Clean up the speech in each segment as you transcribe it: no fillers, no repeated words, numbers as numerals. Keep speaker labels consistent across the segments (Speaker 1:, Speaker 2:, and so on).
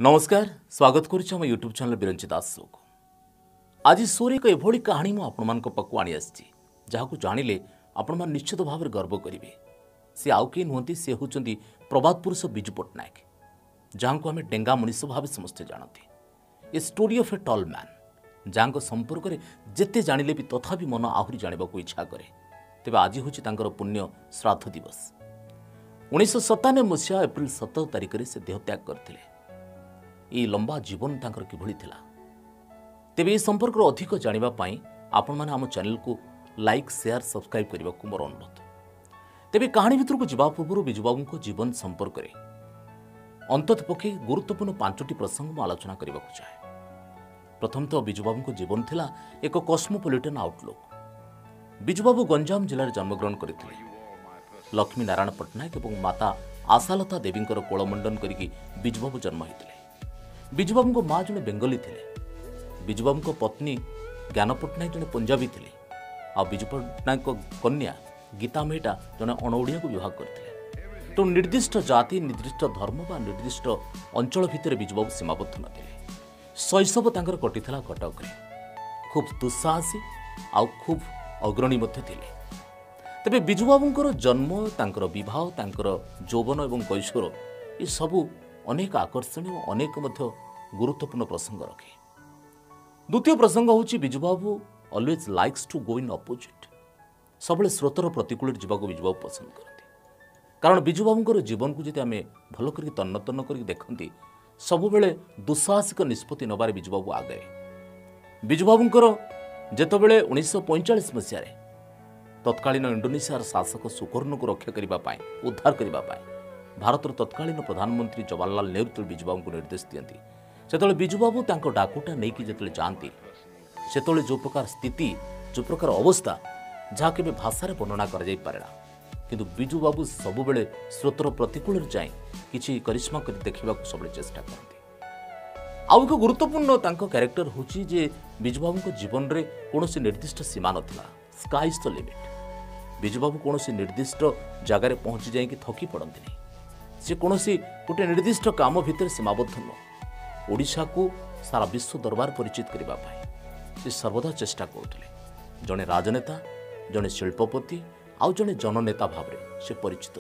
Speaker 1: नमस्कार स्वागत करुच्ची आम YouTube channel Biranchi Das show को आज शोरे एक एभली कहानी मु आपण पाखु आनी आसी जहाँ जानिले आपण निश्चित भाव में गर्व करेंगे। सी आउ के नुहति सी होती प्रभात पुरुष बिजू पट्टनायक जहाँ को आम डेंगा मनीष भाव समस्ते जानते। A story of a tall man जहाँ संपर्क में जिते जानिले भी तथापि मन आहरी जाना इच्छा करे। तेज आज हूँ पुण्य श्राद्ध दिवस 1997 मसीहा एप्रिल 17 तारिख से देहत्याग करते। ये लंबा जीवन तांकर किभली थिला तेबे संपर्क अधिक जानापी आपण मैंने आम चैनल को लाइक शेयर सब्सक्राइब करने को मोर अनुरोध। तेबे कहानी भितर को जीवा पूर्व बिजुबाबू को जीवन संपर्क में अंतत पक्षे गुरुत्वपूर्ण 5टी प्रसंग में आलोचना करने को चाहे। प्रथमतः बिजुबाबू को जीवन थिला एक कस्मोपोलिटन आउटलुक। बिजुबाबू गंजाम जिले में जन्मग्रहण करते। लक्ष्मी नारायण पट्टनायक और माता आशालता देवी कोलमंडन करके बिजुबाबू जन्म होते। बिजुबाबू को माँ जड़े बेंगली थे। बिजुबाबू को पत्नी ज्ञान पट्टनायक जड़े पंजाबी थे। आ बिजु पट्टनायक कन्या गीता मेहटा जड़े अणओडिया को विवाह करते। तो निर्दिष्ट जाति निर्दिष्ट धर्म व निर्दिष्ट अंचल भितर बिजुबाबू सीमाबद्ध नथिले। शैशव तांकर कटिथिला कटक रे। खूब दुस्साहसी आ खूब अग्रणी मध्य थिले। तेबे बिजुबाबूंकर जन्म तांकर विवाह तांकर यौवन एवं कैशोर ये सबू अनेक आकर्षणीय और अनेक गुरुत्वपूर्ण प्रसंग रखे। द्वितीय प्रसंग हूँ Bijubabu always likes to go in opposite. सब स्रोतर प्रतिकूल जावाक बिजुबाबू पसंद करते। कारण बिजुबाबूंकर जीवन को जब आम भल कर तन्न तन्न कर देखती सब बेले दुस्साहसिक निष्पत्ति नबार बिजुबाबू आगे। बिजुबाबूंकर जितेबाला 1945 मसीह तत्कालीन इंडोनेशियार शासक सुकर्णो को रक्षा करने उद्धार करने भारत तत्कालीन प्रधानमंत्री जवाहरलाल नेहरू बिजुबाबू को निर्देश दियंती। सेतले बिजुबाबू तांको डाकुटा नहीं कि जिते जाती सेतले जो प्रकार स्थिति जो प्रकार अवस्था जहाँ के भाषा वर्णना कर किंतु बिजुबाबू सब बेले स्रोतर प्रतिकूल जाए किसी करिश्मा कर देखा सब चेष्टा करते। आउ एक गुरुत्वपूर्ण तांको कैरेक्टर होची जे बिजुबाबू को जीवन रे कोनोसी निर्दिष्ट सीमा नथिला। Sky is the limit. Bijubabu कोनोसी निर्दिष्ट जगार पहुंची जाए कि थकी पड़ती नहीं। से कौनसी गोटे निर्दिष्ट काम भितर सीमाबद्ध नुह। ओडिशा को सारा विश्व दरबार परिचित करने से सर्वदा चेष्टा करुले। जड़े राजनेता जड़े शिल्पपति आउ जड़े जननेता भाव से परिचित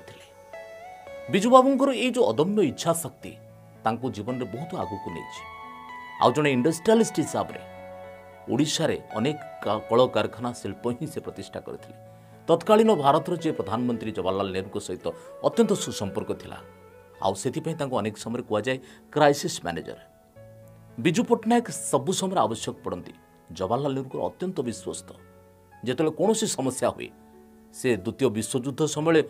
Speaker 1: थे। बिजुबाबूंकर ये जो अदम्य इच्छा शक्ति तांको जीवन में बहुत आगू को नहीं। आउ जड़े इंडस्ट्रियलिस्ट हिसाब से ओडिशा रे अनेक कल कारखाना शिल्प ही से प्रतिष्ठा करते। तत्कालीन भारतर जे प्रधानमंत्री जवाहरलाल नेहरू सहित अत्यंत सुसंपर्क थिला। आउ सेथिपई तांको अनेक समय कुआ जाए क्राइसिस मैनेजर। बिजू पट्टनायक सबु समय आवश्यक पड़ती जवाहरलाल नेहरू को अत्यंत विश्वस्त। जेतले कोनोसी समस्या हुए से द्वितीय विश्वयुद्ध समय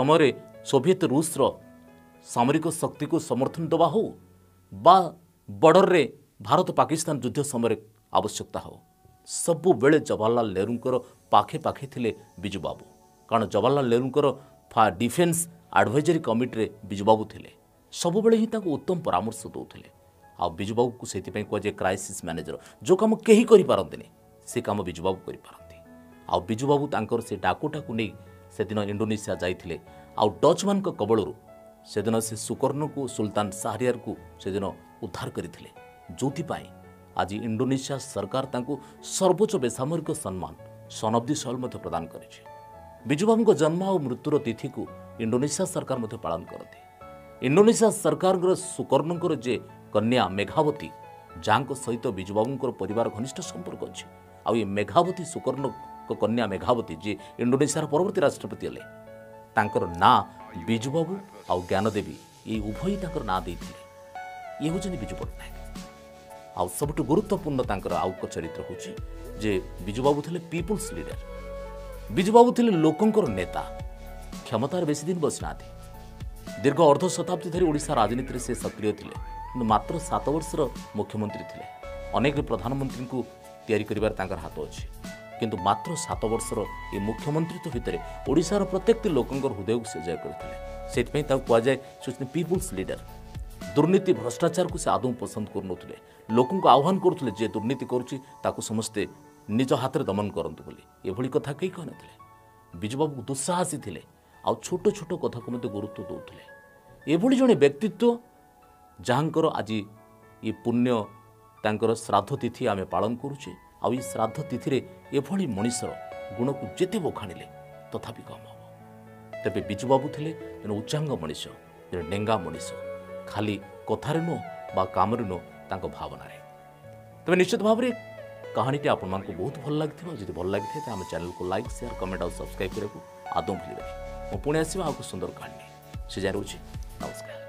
Speaker 1: सोवियत रूसर सामरिक शक्ति को समर्थन दवा हो बा बॉर्डर रे भारत पाकिस्तान युद्ध समय आवश्यकता हो सबु बेले जवाहरलाल नेहरू पाखे पाखे थिले बिजुबाबू। कारण Jawaharlal Nehru defence advisory committee रे बिजुबाबू थिले। सबु बेले ही ताको उत्तम परामर्श दौले। आ बिजुबाबू को से कहुए क्राइसिस मैनेजर जो कम कहीं करें से कम बिजुबाबू करते। आ बिजुबाबू तांकर से डाकोटा को नहीं से दिन इंडोनेशिया जाइथिले। आउ डच मान कबलरू से दिन से सुकर्णो को सुल्तान शाहरियार को से दिन उद्धार करथिले। जोथिपाई आज इंडोनेशिया सरकार तांको सर्वोच्च बेसामरिक सम्मान शताब्दी शैल प्रदान करेছে। बिजुबाबू जन्म और मृत्युर तिथि को इंडोनेशिया सरकार पालन करते। इंडोनेशिया सरकार सुकर्णों जे कन्या मेघावती जहाँ सहित बिजुबाबू परिवार घनिष्ठ संपर्क अच्छे। आ ये मेघावती सुकर्ण कन्या मेघावती जे इंडोनेशियार परवर्ती राष्ट्रपति हेले तांकर ना बिजुबाबू आ ज्ञानदेवी ये उभय तांकर ना देइथिले। ये होचनी बिजू पट्टनायक। आ सबुठ गुरुत्वपूर्ण तांकर आउ एक चरित्र होची जे बिजुबाबू थे पीपुल्स लीडर। बिजुबाबू थे लोकंकर नेता। क्षमतार बेसी दिन बसी ना दीर्घ अर्ध शताब्दी धरी ओडिशा राजनीति से सक्रिय थे। मात्र 7 वर्षर मुख्यमंत्री थे। अनेक प्रधानमंत्री को तैयारी करिवार तांकर हाथ अच्छे किंतु मात्र 7 वर्षर ये मुख्यमंत्री भितर ओडिशार प्रत्येक लोकंकर हृदय को से जय करते। से कहुए पीपुल्स लीडर। दुर्नीति भ्रष्टाचार को से आदौ पसंद करुले। लोक आह्वान करुले जे दुर्नीति करुच्ची समस्ते निज हाथ में दमन करतु बोली एभली कथा कहीं कहन। बिजुबाबू दुस्साहसी थे। आ छोट छोट कथा को गुरुत्व दौले। एभली जड़े व्यक्तित्व जहाँकर आज ये पुण्य तांकर श्राद्ध तिथि आम पालन करुचे आउ ये श्राद्ध तिथि एभली मनीषर गुण को जेते बखाणिले तथापि कम हम तेरे बिजु बाबू थे जन उच्चांग मनीष जन डेंगा मनीष खाली कथार नुह बा काम नुह भावना तेज निश्चित भाव में कहानी टी आपण मानक बहुत भल लगी जब भल लगी तो आम चैनल को लाइक शेयर कमेंट और सब्सक्राइब करने को आदौ भूल मु पुणी आसवा सुंदर कहानी से जाए रोचे नमस्कार।